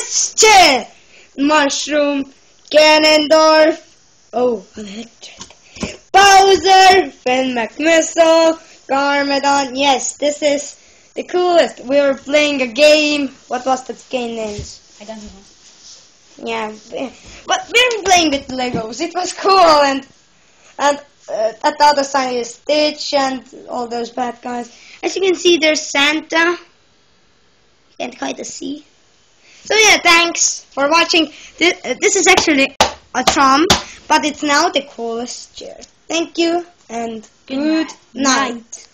coolest chair! Mushroom, Ganondorf, oh, electric, Bowser, Finn McMissile, Garmadon. Yes, this is the coolest. We were playing a game. What was that game name? I don't know. Yeah, but we were playing with Legos. It was cool, and at the other side is Stitch and all those bad guys. As you can see, there's Santa. You can't quite see. So yeah, thanks for watching. This is actually a Trump, but it's now the coolest chair. Thank you and good night.